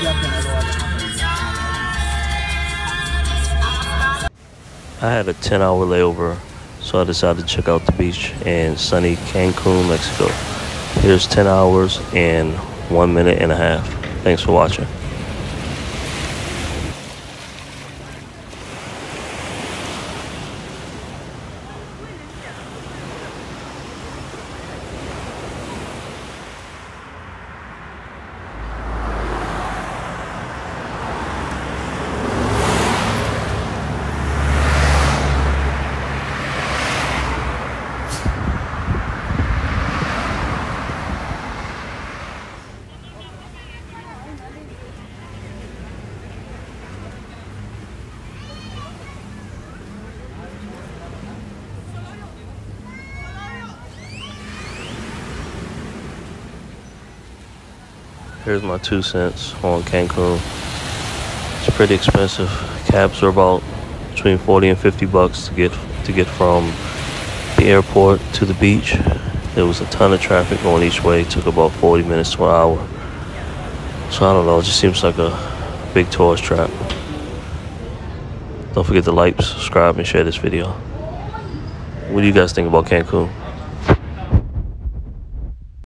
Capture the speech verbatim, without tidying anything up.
I had a ten hour layover, so I decided to check out the beach in sunny Cancun, Mexico. Here's ten hours and one minute and a half. Thanks for watching. Here's my two cents on Cancun. It's pretty expensive. Cabs are about between forty and fifty bucks to get to get from the airport to the beach. There was a ton of traffic going each way. It took about forty minutes to an hour. So I don't know, it just seems like a big tourist trap. Don't forget to like, subscribe, and share this video. What do you guys think about Cancun?